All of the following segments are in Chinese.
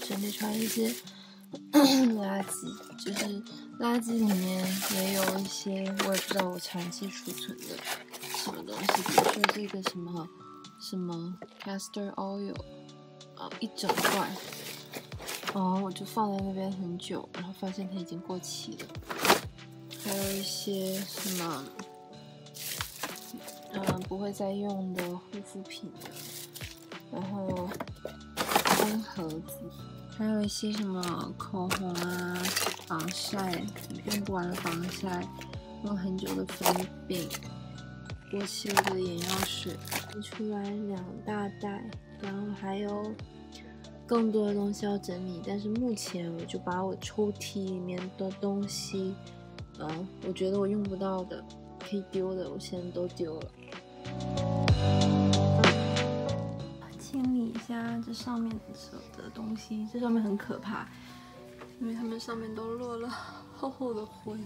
整理出来一些垃圾，就是垃圾里面也有一些我也不知道我长期储存的什么东西，比如说这个什么 castor oil，一整罐，我就放在那边很久，然后发现它已经过期了。还有一些什么不会再用的护肤品的，然后空盒子，还有一些什么口红啊、防晒用不完的防晒，用很久的粉饼，过期了的眼药水，出来2大袋，然后还有更多的东西要整理，但是目前我就把我抽屉里面的东西，我觉得我用不到的可以丢的，我现在都丢了。清理一下这上面的东西，这上面很可怕，因为它们上面都落了厚厚的灰。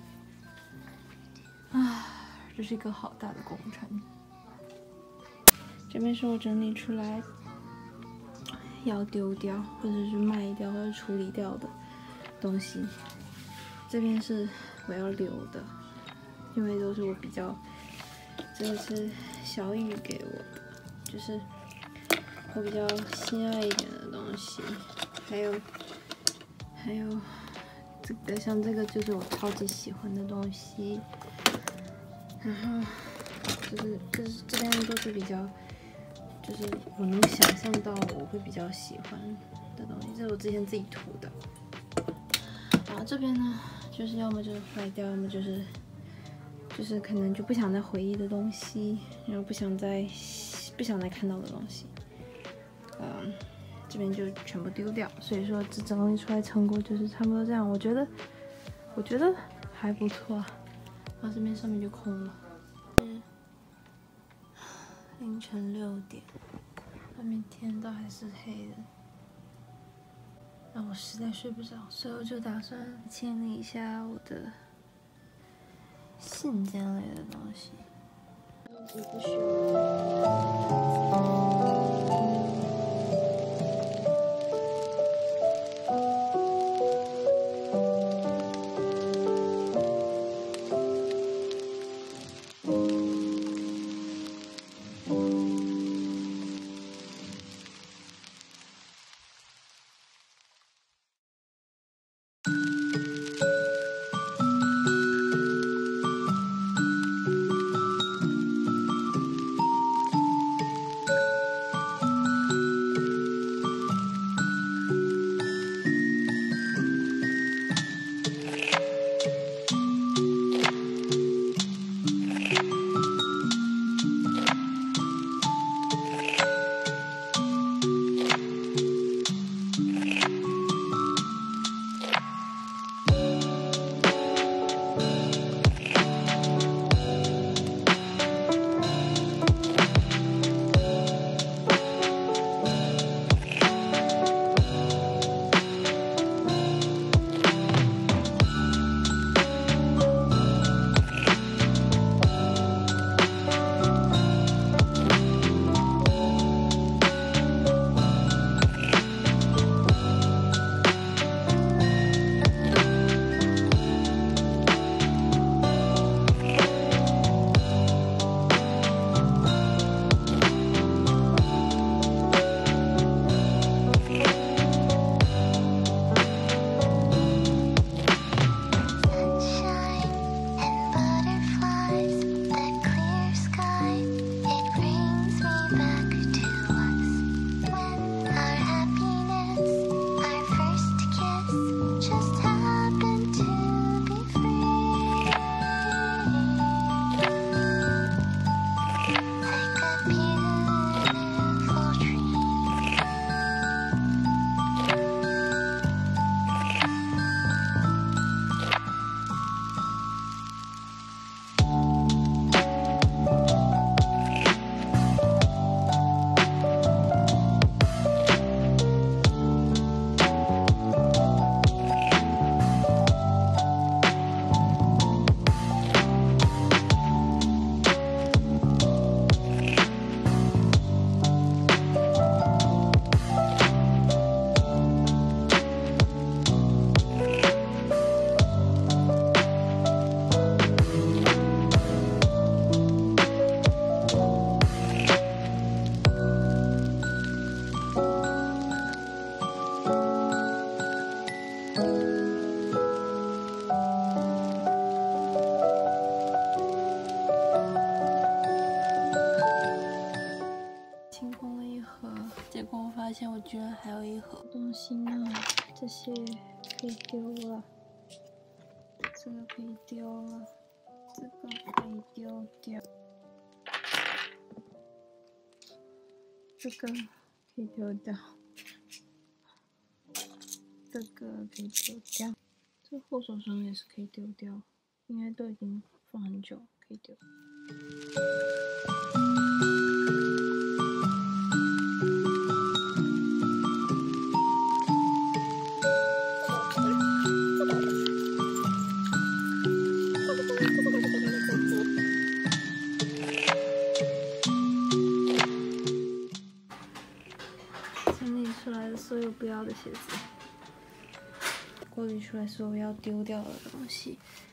这是一个好大的工程。这边是我整理出来要丢掉或者是卖掉或者处理掉的东西，这边是我要留的，因为都是我比较，这个是小雨给我的，就是我比较心爱一点的东西，还有这个，像这个就是我超级喜欢的东西，然后就是这边都是比较，就是我能想象到我会比较喜欢的东西，这是我之前自己涂的。然后这边呢，就是要么就是坏掉，要么就是可能就不想再回忆的东西，然后不想再看到的东西，这边就全部丢掉。所以说这整理出来成果就是差不多这样，我觉得还不错。然后这边上面就空了。凌晨6点，外面天都还是黑的，让我实在睡不着，所以我就打算清理一下我的信件类的东西。不需要。 结果我发现我居然还有一盒东西呢，这些可以丢了，这个可以丢了，这个可以丢掉，这个可以丢掉，这个可以丢掉，这护手霜也是可以丢掉，应该都已经放很久，可以丢。整理出来的所有不要的鞋子，过滤出来所有要丢掉的东西。